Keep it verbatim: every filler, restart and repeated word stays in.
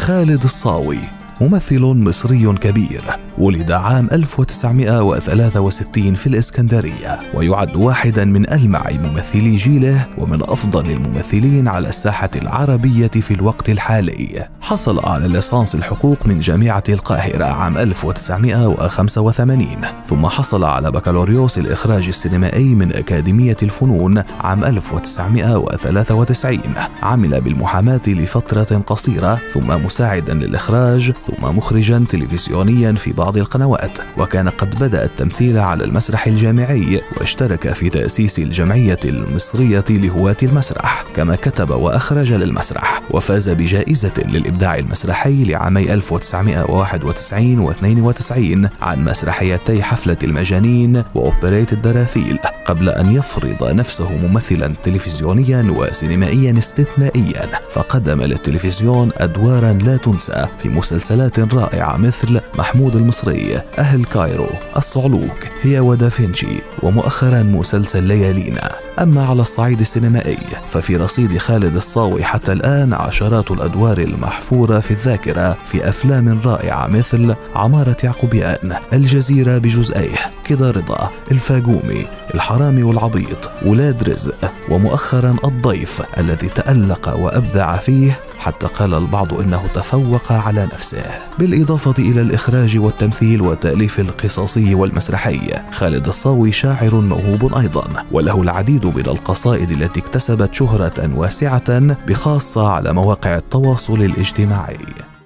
خالد الصاوي ممثل مصري كبير، ولد عام ألف وتسعمائة وثلاثة وستين في الإسكندرية، ويعد واحدا من ألمع ممثلي جيله ومن أفضل الممثلين على الساحة العربية في الوقت الحالي. حصل على ليسانس الحقوق من جامعة القاهرة عام ألف وتسعمائة وخمسة وثمانين، ثم حصل على بكالوريوس الإخراج السينمائي من أكاديمية الفنون عام ألف وتسعمائة وثلاثة وتسعين. عمل بالمحاماة لفترة قصيرة، ثم مساعدا للإخراج، ثم مخرجا تلفزيونيا في بعض القنوات، وكان قد بدأ التمثيل على المسرح الجامعي، واشترك في تأسيس الجمعية المصرية لهواة المسرح، كما كتب وأخرج للمسرح، وفاز بجائزة للإبداع المسرحي لعامي ألف وتسعمائة وواحد وتسعين واثنين وتسعين عن مسرحيتي حفلة المجانين وأوبريت الدراثيل، قبل أن يفرض نفسه ممثلا تلفزيونيا وسينمائيا استثنائيا، فقدم للتلفزيون أدوارا لا تنسى في مسلسلات رائعة مثل محمود المصري، أهل كايرو، الصعلوك، هي ودافنشي، ومؤخرا مسلسل ليالينا. أما على الصعيد السينمائي ففي رصيد خالد الصاوي حتى الآن عشرات الأدوار المحفورة في الذاكرة في أفلام رائعة مثل عمارة يعقوبيان، الجزيرة بجزئيه، كده رضا، الفاجومي، الحرامي والعبيط، ولاد رزق، ومؤخرا الضيف الذي تألق وأبدع فيه حتى قال البعض إنه تفوق على نفسه. بالإضافة إلى الإخراج والتمثيل والتأليف القصصي والمسرحي، خالد الصاوي شاعر موهوب أيضا، وله العديد من القصائد التي اكتسبت شهرة واسعة بخاصة على مواقع التواصل الاجتماعي.